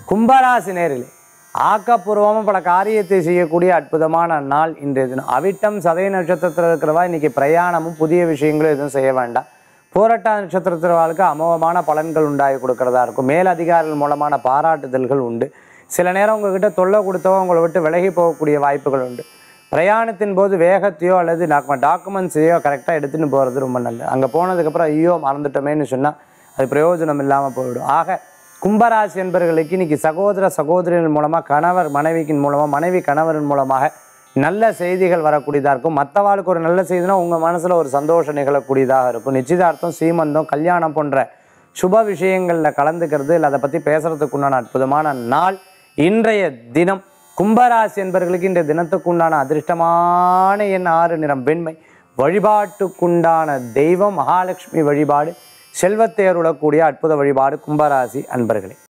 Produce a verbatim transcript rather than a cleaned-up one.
கும்பராசி நேரிலே ஆக்கப்பூர்வமாக பல காரியத்தை செய்யக்கூடிய அற்புதமான நாள் இன்றைய தினம். அவிட்டம் சதய நட்சத்திரத்தில் இருக்கிறவா இன்னைக்கு பிரயாணமும் புதிய விஷயங்களும் எதுவும் செய்ய வேண்டாம். போராட்ட நட்சத்திரத்திற்கு அமோகமான பலன்கள் உண்டாகி கொடுக்கறதா இருக்கும். மேல் அதிகாரிகள் மூலமான பாராட்டுதல்கள் உண்டு. சில நேரம் உங்ககிட்ட தொல்லை கொடுத்தவோ உங்களை விட்டு விலகி போகக்கூடிய வாய்ப்புகள் உண்டு. பிரயாணத்தின் போது வேகத்தையோ அல்லது டாக்குமெண்ட்ஸையோ கரெக்டாக எடுத்துன்னு போகிறது ரொம்ப நல்லது. அங்கே போனதுக்கப்புறம் ஐயோ மறந்துட்டோமேன்னு சொன்னால் அது பிரயோஜனம் இல்லாமல் போயிடும். ஆக கும்பராசி என்பவர்களுக்கு இன்னைக்கு சகோதர சகோதரிகள் மூலமாக, கணவர் மனைவிக்கின் மூலமாக, மனைவி கணவரின் மூலமாக நல்ல செய்திகள் வரக்கூடியதாக இருக்கும். மற்றவாளுக்கு ஒரு நல்ல செய்தினா உங்கள் மனசில் ஒரு சந்தோஷம் நிகழக்கூடியதாக இருக்கும். நிச்சயதார்த்தம், சீமந்தம், கல்யாணம் போன்ற சுப விஷயங்களில் கலந்துக்கிறது இல்லை அதை பற்றி பேசுகிறதுக்கு உண்டான அற்புதமான நாள் இன்றைய தினம். கும்பராசி என்பவர்களுக்கு இன்றைய தினத்துக்கு உண்டான அதிர்ஷ்டமான எண் ஆறு, நிறம் வெண்மை. வழிபாட்டுக்குண்டான தெய்வம் மகாலட்சுமி வழிபாடு, செல்வத்தை அருளக்கூடிய அற்புத வழிபாடு கும்பராசி அன்பர்களே.